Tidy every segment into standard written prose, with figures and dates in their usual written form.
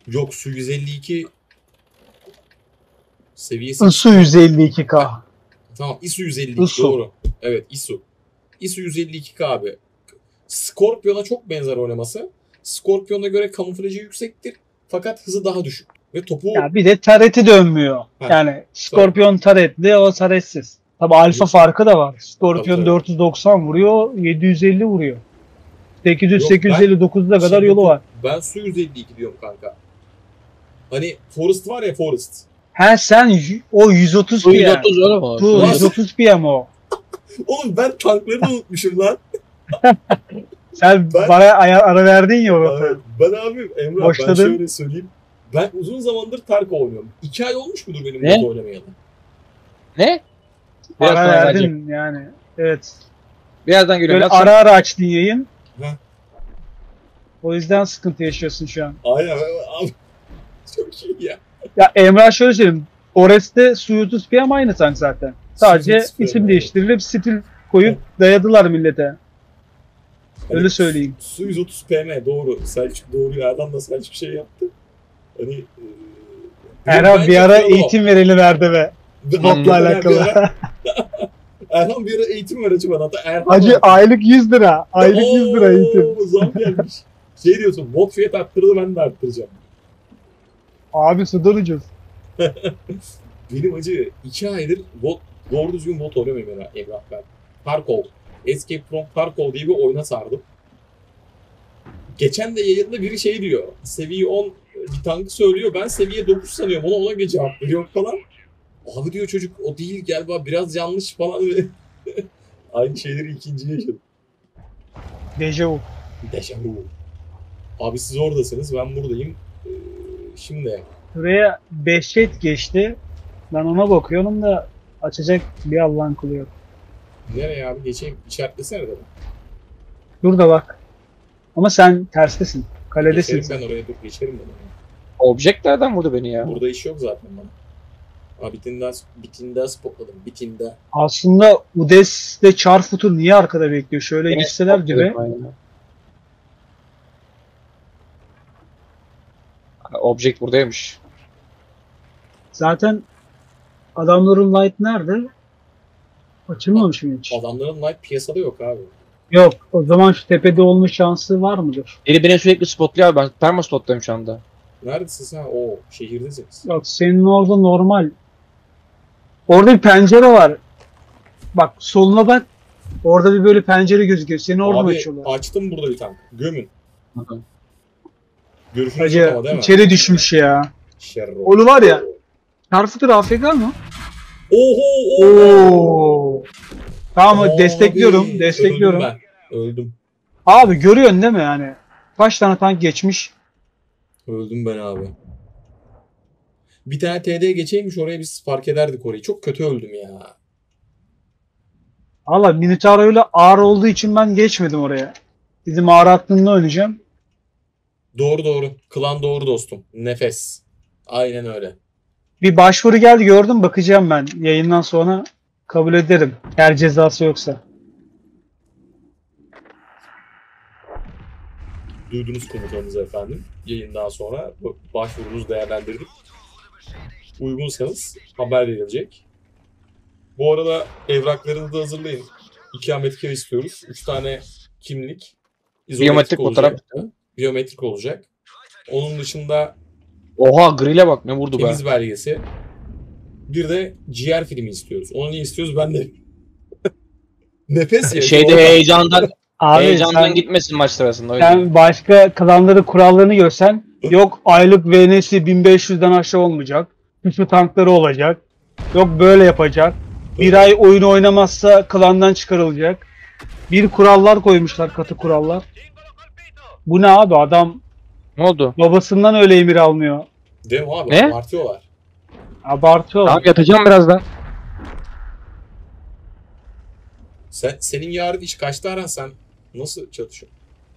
Yok, Su 152 seviyesi. ISU 152K. Tamam, ISU 152 ISU. doğru. Evet, ISU. ISU 152K abi. Scorpion'a çok benzer oynaması. Scorpion'a göre kamuflajı yüksektir. Fakat hızı daha düşük. Ve topu Ya bir de turret'i dönmüyor. Heh, Yani Scorpion turret'li, o turret'siz. Tabi alfa farkı da var. Scorpion tabii. 490 vuruyor, 750 vuruyor. 800 Yok, ben 859'a kadar yolu var. Ben Su 152 diyorum kanka. Hani Forest var ya, Forest. He sen o 130 Bu PM. 130 oğlum o. Bu Ulan- 130 PM o. Oğlum ben tankları da unutmuşum lan. Sen Ben- bana ara verdin ya orada. Ben abi Emrah, ben Boşladın. şöyle söyleyeyim. Ben uzun zamandır Tarko oynuyorum. 2 ay olmuş mudur benim Ne? Dota oynamayalı? Ne? Biraz Ara sonra gelecek. verdin yani. Evet. Birazdan geliyorum. Böyle Yap sen. ara açtın yayın. Heh. O yüzden sıkıntı yaşıyorsun şu an. Aynen abi. Çok iyi ya. Ya Emrah şöyle söyleyeyim. Forest'te Suyutus PM aynı tank zaten. Sadece Suyutus PM, isim evet. değiştirilip stil koyup dayadılar millete. Öyle söyleyeyim. Su 130 PM doğru. Selçuk doğru. Erdan da Selçuk şey yaptı. Hani Erhan bir ara eğitim eğitim vereni verdi ve botla alakalı. Erhan bir ara eğitim ver acı bana. Hatta Erhan Hacı aylık 100 lira. Aylık 100 lira eğitim. Oo, zam gelmiş. Şey diyorsun, bot fiyat arttırdı, ben de arttıracağım. Abi sudan ucuz. Benim acı 2 aydır doğru düzgün bot oynamıyorum Emrah ben. Tarkov. Escape from Tarkov diye bir oyuna sardım. Geçen de yayında biri şey diyor. Seviye 10 bir tankı söylüyor. Ben seviye 9 sanıyorum. Ona göre cevap veriyor falan. Abi diyor çocuk, o değil galiba, biraz yanlış falan. Aynı şeyleri ikinciye yaşadım. Dejavu. Dejavu. Abi siz oradasınız, ben buradayım. Şimdi Buraya Behçet geçti. Ben ona bakıyorum da açacak bir Allah'ın kulu yok. nereye abi geçeyim? İşaretlesene de. Dur bak. Ama sen terstesin. Kaledesin Geçerim sen. ben oraya, dur geçerim ben oraya. Objeklerden vurdu beni ya. Burada iş yok zaten bana. Abi bitini daha spotladım. Bitinde. Aslında Udes'te Charfoot'u niye arkada bekliyor? Şöyle Yine gitseler spot gibi. dedim ben ya. Objekt buradaymış. Zaten adamların light nerede? Açılmamış mı hiç? Adamların light piyasada yok abi. Yok. O zaman şu tepede olma şansı var mıdır? Biri beni sürekli spotluyor abi. Ben perma spot'tayım şu anda. Neredesin sen? Oo, şehirdesiniz. Yok, senin orada normal. Orada bir pencere var. Bak soluna bak. Orada bir böyle pencere gözüküyor. Seni oradan Abi açıyorlar. açtım burada bir tank. Gömün. Hı hı. Görüşünüz yok ama Hacı değil mi? içeri düşmüş ya. Şerro. Onu var ya. Charfoot'u AFK mı? Oho! Oo. Tamam Abi, destekliyorum. Destekliyorum. Öldüm ben. Öldüm. Abi görüyorsun değil mi yani? Kaç tane tank geçmiş? Öldüm ben abi. Bir tane TD geçeymiş, oraya biz fark ederdik orayı. Çok kötü öldüm ya. Valla Minotauro öyle ağır olduğu için ben geçmedim oraya. Bizim ağır hattında oynayacağım. Doğru. Klan doğru dostum. Nefes. Aynen öyle. Bir başvuru geldi gördüm, bakacağım ben. Yayından sonra kabul ederim. Eğer cezası yoksa. Duydunuz komutanınızı efendim. Yayından sonra başvurunuzu değerlendirdik. Uygunsanız haber verilecek. Bu arada evraklarınızı da hazırlayın. İkametgah istiyoruz. 3 tane kimlik. İzometrik Biyometrik olacak. fotoğraf. Biyometrik olacak. Onun dışında Oha grill'e bak ne vurdu be. temiz belgesi. Bir de ciğer filmi istiyoruz. Onu niye istiyoruz ben de. Nefes ya. Şeyde Orada- heyecandan Abi heyecandan gitmesin maç sırasında. sen başka klanları kurallarını görsen, yok aylık VN'si 1500'den aşağı olmayacak. Şu tankları olacak. Yok böyle yapacak. Bir ay oyun oynamazsa klandan çıkarılacak. Bir kurallar koymuşlar, katı kurallar. Bu ne abi, adam Ne oldu? babasından öyle emir almıyor. Değil mi abi? Ne? Abartıyorlar. Abartıyor. Tamam yatacağım birazdan. Senin yarın iş kaçta Aran, sen nasıl çalışıyorsun?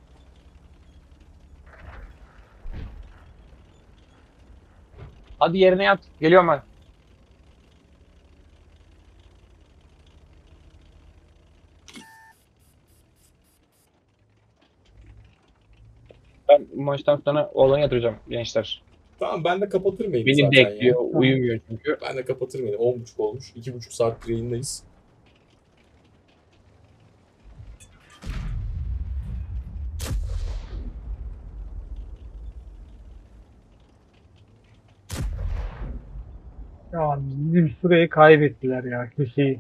Hadi yerine yat. Geliyorum ben. Ben maçtan sonra oğlanı yatıracağım gençler. Tamam ben de kapatır mıyım Beni zaten bekliyor. ya? Uyumuyor çünkü. Ben de kapatır mıyım? 10.30 olmuş. 2.5 saat yayındayız. Ya bizim şurayı kaybettiler ya köşeyi.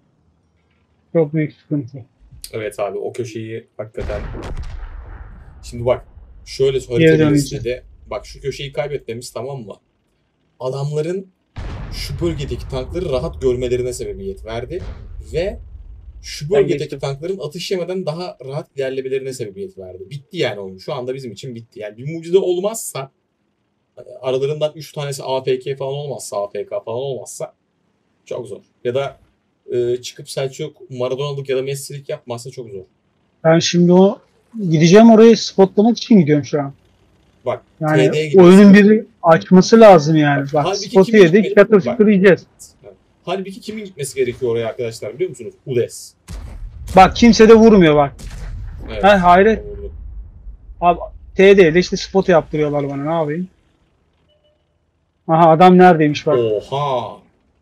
Çok büyük sıkıntı. Evet abi o köşeyi hakikaten. Şimdi bak şöyle Geri harita döneceğiz. bilgisinde de bak şu köşeyi kaybetmemiz tamam mı? Adamların şu bölgedeki tankları rahat görmelerine sebebiyet verdi ve şu Ben bölgedeki geçtim. tankların atış yemeden daha rahat ilerlemelerine sebebiyet verdi. Bitti yani oyun. Şu anda bizim için bitti. Yani bir mucize olmazsa aralarından 3 tanesi AFK falan olmazsa AFK falan olmazsa çok zor. Ya da çıkıp Selçuk Maradona'lık ya da Messi'lik yapmazsa çok zor. Ben şimdi gideceğim orayı spotlamak için gidiyorum şu an. Bak Yani TD'ye gidiyorsun. oyunun biri açması lazım yani. Bak Halbuki spotu kimin yedik, gitmesi- çatır Bak. çutur yiyeceğiz. Halbuki kimin gitmesi gerekiyor oraya arkadaşlar biliyor musunuz? UDES. Bak kimse de vurmuyor bak. Evet. Ha, hayret. Doğru. Abi TD'de işte spot yaptırıyorlar bana, ne yapayım? Aha adam neredeymiş bak. Oha.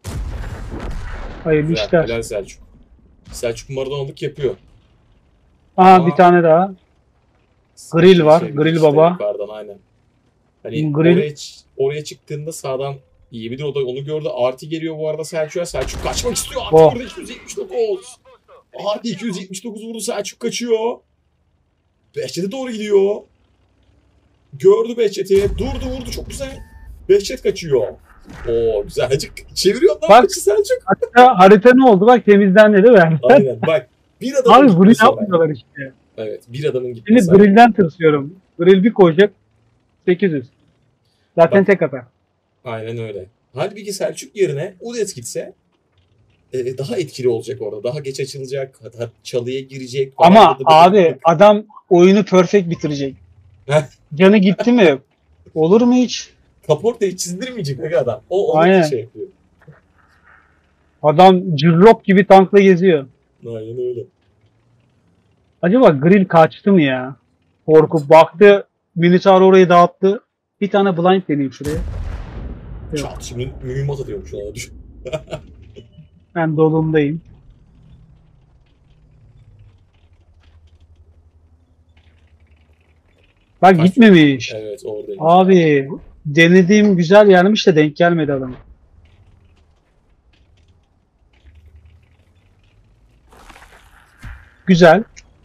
Hayırlı Güzel. işler. Helal Selçuk. Selçuk Maradona'lık yapıyor. Aha Ama- bir tane daha. Grill var, grill işte baba. yukarıdan aynen. Hani Grill- oraya çıktığında sağdan yiyebilir. O da onu gördü. Arti geliyor bu arada Selçuk'a. Selçuk kaçmak istiyor. Arti Oh. burada 279. Arti 279 vurdu. Selçuk kaçıyor. Behçet'e doğru gidiyor. Gördü Behçet'i. Durdu vurdu. Çok güzel. Behçet kaçıyor. Oo güzelcik. Çeviriyor lan Bak. maçı Selçuk. Hatta harita ne oldu bak, temizlendi değil mi? Aynen bak. Bir adamın Abi grill gitmesi var. yapmıyorlar işte. Evet bir adamın Şimdi gitmesi var. grillden tırsıyorum. Grill bir koyacak 800. Zaten Bak. tek atar. Aynen öyle. Halbuki Selçuk yerine Udes gitse daha etkili olacak orada. Daha geç açılacak. Daha çalıya girecek. Ama Bıdık abi bıdık. adam oyunu perfect bitirecek. Heh. Canı gitti mi? Olur mu hiç? Kaportayı çizdirmeyecek aga adam. O onun Aynen. için şey yapıyor. Adam cırlop gibi tankla geziyor. Aynen öyle. Acaba grill kaçtı mı ya? Korkup baktı. Minotaur orayı dağıttı. Bir tane blind deneyeyim şuraya. Yok. Çat şimdi mühimmat atıyormuş ona düşün. Ben dolumdayım. Bak Kaç- gitmemiş. Evet oradayım. Abi denediğim güzel yermiş de denk gelmedi adama. Güzel.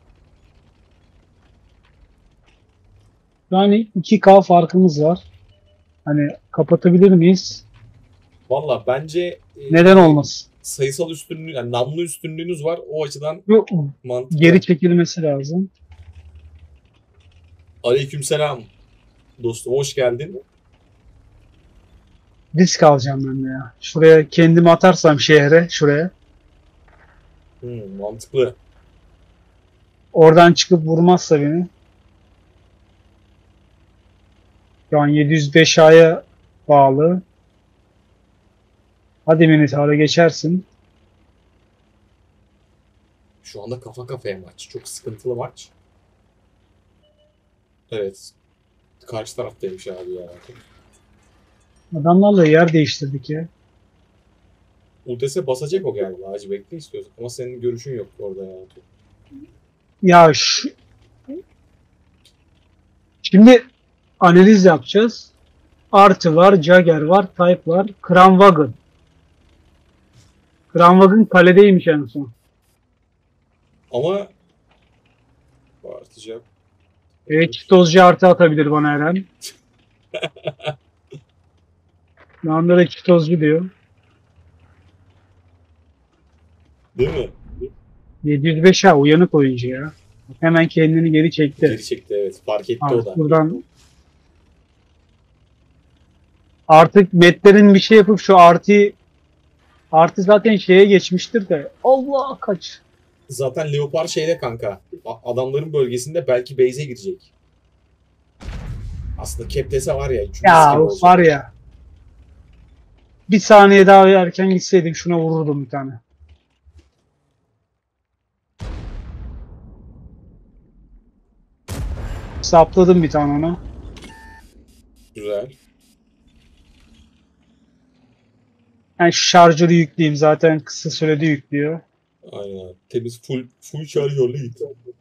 Yani 2K farkımız var. Hani kapatabilir miyiz? Valla bence Neden olmasın? sayısal üstünlüğü, yani namlu üstünlüğünüz var. O açıdan Yok, mantıklı. geri çekilmesi lazım. Aleykümselam. Dostum hoş geldin. Risk alacağım ben de ya. Şuraya kendimi atarsam şehre, şuraya. Mantıklı. Oradan çıkıp vurmazsa beni. Şu an 705 A'ya bağlı. Hadi Minotaur'a geçersin. Şu anda kafa kafaya maç. Çok sıkıntılı maç. Evet. Karşı taraftaymış abi ya. Adamlarla yer değiştirdik ya. Udes'e basacak o galiba. Hacı bekle istiyorsun. Ama senin görüşün yok orada ya. Ya şimdi analiz yapacağız. Artı var, Jagger var, Type var, Kranwagen. Kranwagen kaledeymiş en son. Ama artacak. Evet, çitozcu artı atabilir bana her an. Şu anda da çitozcu diyor. Değil mi? 705 ha, uyanık oyuncu ya. Hemen kendini geri çekti. Geri çekti evet. Fark etti o da. Artık buradan artık Metlerin bir şey yapıp şu artı zaten şeye geçmiştir de. Allah kaç. Zaten Leopard şeyde kanka. Adamların bölgesinde belki base'e girecek. Aslında Keptes'e var ya. üçüncü Ya skill olacak. var ya. Bir saniye daha erken gitseydim şuna vururdum bir tane. Sapladım bir tane ona. Güzel. Yani şu şarjörü yükleyeyim, zaten kısa sürede yüklüyor. Aynen abi. Temiz full şarjörlü git.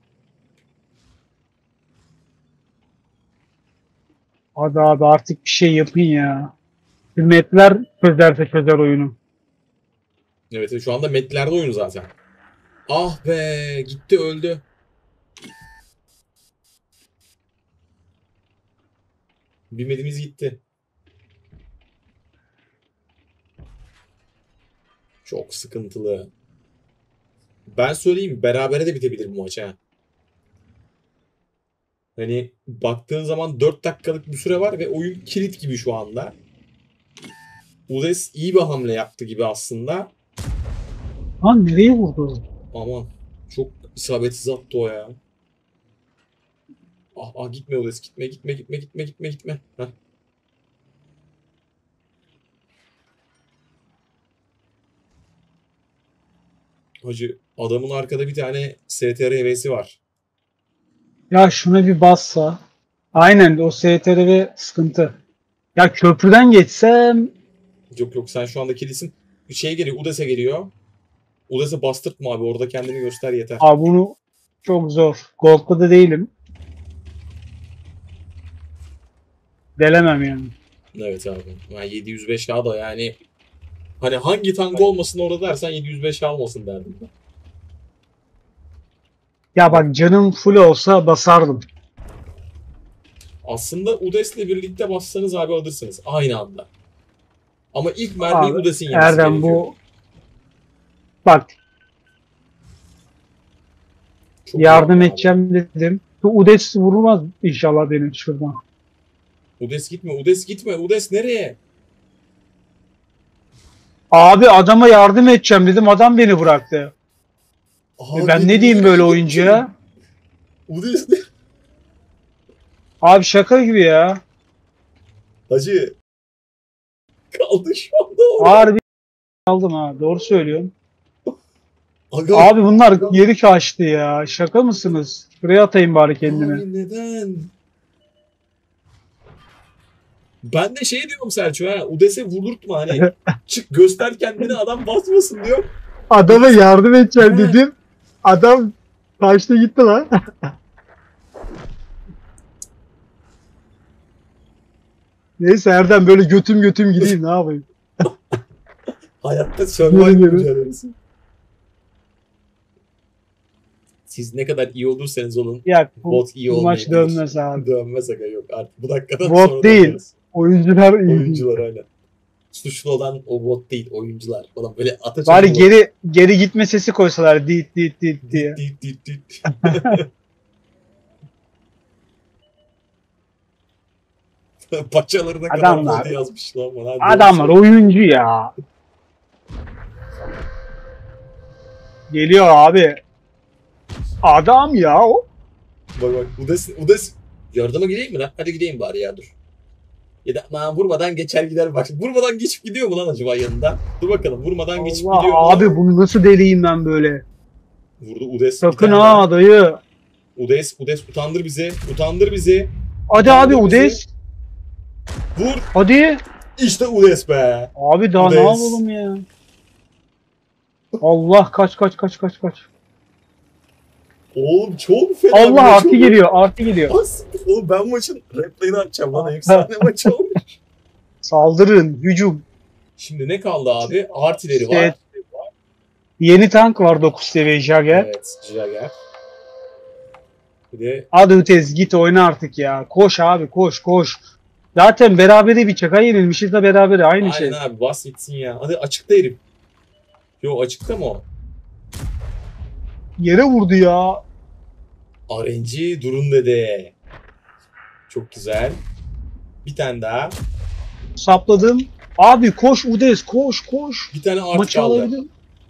Hadi abi artık bir şey yapın ya. Hürmetler çözerse çözer oyunu. Evet şu anda metlerde oyunu zaten. Ah be gitti öldü. Bilmediğimiz gitti. Çok sıkıntılı. Ben söyleyeyim berabere de bitebilir bu maç ha. Hani baktığın zaman 4 dakikalık bir süre var ve oyun kilit gibi şu anda. Udes iyi bir hamle yaptı gibi aslında. Lan nereye vurdu? Aman çok isabetsiz attı o ya. Gitme Udes gitme. Heh. Hacı adamın arkada bir tane STR hevesi var. Ya şuna bir bassa. Aynen o STRV sıkıntı. Ya köprüden geçsem Yok sen şu anda kilisin. Bir şey geliyor Udes'e geliyor. Udes'e bastırtma abi orada kendini göster yeter. abi bunu çok zor. Gold'da da değilim. Delemem yani. Evet abi. Yani 705K da yani hani hangi tank olmasın orada dersen 705K almasın derdim. Ya bak canım full olsa basardım. Aslında Udes'le birlikte bassanız abi alırsınız aynı anda. Ama ilk mermiyi Abi, Udes'in yemesi Erdem gerekiyor. bu bak Çok yardım iyi abi. edeceğim dedim. Bu Udes vurulmaz inşallah benim şuradan. Udes gitme. Udes nereye? Abi adama yardım edeceğim dedim. Adam beni bıraktı. Abi, Ben ne diyeyim böyle oyuncuya? Udes ne? Abi şaka gibi ya. Hacı kaldı şu anda orada. Harbi aldım ha. Doğru söylüyorum. Aga, Abi bunlar geri kaçtı ya. Şaka mısınız? Şuraya atayım bari kendimi. abi neden? Ben de şey diyorum Selçuk ha. Udes'e vurdurtma hani. Çık göster kendini adam basmasın diyor. Adama yardım edeceğim He. dedim. Adam kaçtı gitti lan. Neyse Erdem böyle götüm gideyim ne yapayım. Hayatta survival Yürü. mücadelesi. Siz ne kadar iyi olursanız olun. Ya bu, Bot iyi bu maç olmayabilir. dönmez abi. Dönmez aga yok artık. Bu dakikadan Bot sonra değil. dönmez. Oyuncular iyi değil. Oyuncular aynen. Suçlu olan o bot değil oyuncular. Falan böyle ataç. Bari geri gitme sesi koysalar dit diye. Dit. Paçalarına kadar Adamlar. bot yazmış lan bana. Adamlar oyuncu ya. Geliyor abi. Adam ya o. Bak Udes yardıma gideyim mi lan? Hadi gideyim bari ya dur. Ya da aman vurmadan geçer gider bak. Vurmadan geçip gidiyor mu lan acaba yanında? Dur bakalım vurmadan geçip Allah gidiyor mu? abi bunu nasıl deliyim ben böyle. Vurdu Udes. Sakın bir tane daha. ha dayı. Udes utandır bizi. Utandır bizi. Hadi abi Utandır bizi. Udes. Vur. Hadi. İşte Udes be. Abi daha Udes. ne yapalım ya. Allah kaç. Oğlum çok fena. Allah bir maç artı oldu. geliyor. Oğlum ben maçın replayini açacağım lan. Efsane maç oldu. Saldırın, hücum. Şimdi ne kaldı abi? Artileri var. Evet. Yeni tank var 9 seviye Jagger. Evet. Jagger. Bir de Hadi Utez git oyna artık ya. Koş abi koş. Zaten berabere bir çaka yenilmişiz de berabere aynı aynen şey. abi bas gitsin ya. Hadi açıkta herif. Yo açıkta mı o? Yere vurdu ya. RNG durun dedi. Çok güzel. Bir tane daha. Sapladım. Abi koş Udez koş. Bir tane artı Maçı kaldı. alabilirim.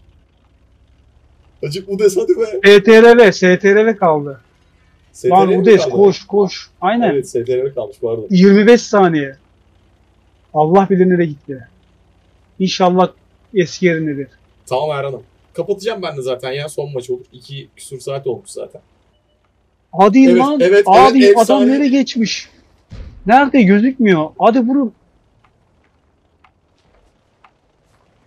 Acık Udes hadi be. STRV kaldı. STR Lan mi Udez kaldı? koş. Aynen. Evet STR kalmış pardon. 25 saniye. Allah bilir nereye gitti. İnşallah eski yerindedir. Tamam Erhan'ım. Kapatacağım ben de zaten ya son maç olur. 2 küsur saat olmuş zaten. Hadi Evet, lan. evet, Abi evet, adam efsane. nereye geçmiş? Nerede gözükmüyor? Hadi vurun.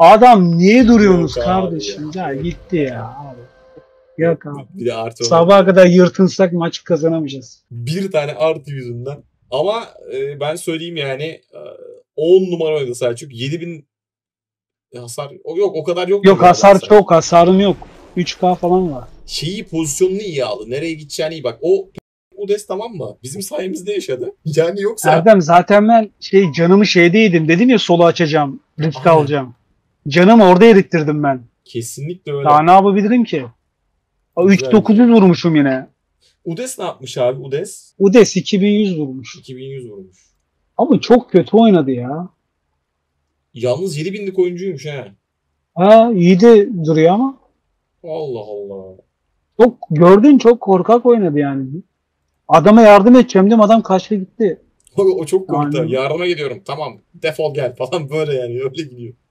Adam niye duruyorsunuz Yok abi kardeşim? ya. Ya gitti ya abi. Yok abi. Bir de artı Sabaha kadar yırtınsak maç kazanamayacağız. bir tane artı yüzünden. Ama ben söyleyeyim yani 10 numara oynadı Selçuk. 7000 hasar yok o kadar yok. Yok hasar çok, hasarım yok. 3K falan var. Şeyi pozisyonunu iyi aldı. Nereye gideceğini iyi bak. O Udes tamam mı? Bizim sayemizde yaşadı. Yani yoksa Erdem zaten ben canımı şeydeydim. Dedim ya solu açacağım. Risk Aynen. alacağım. Canımı orada erittirdim ben. kesinlikle öyle. Daha ne yapabilirim ki? Güzel. 3900 vurmuşum yine. Udes ne yapmış abi? Udes Udes 2100 vurmuş. 2100 vurmuş. Ama çok kötü oynadı ya. Yalnız 7000'lik oyuncuymuş ha. Ha iyi de duruyor ama. Allah Allah. Çok korkak oynadı yani. Adama yardım edeceğim dedim, adam kaçtı gitti. O çok korktu. Aynen. Yardıma gidiyorum. Tamam defol gel falan böyle yani. Öyle gidiyor.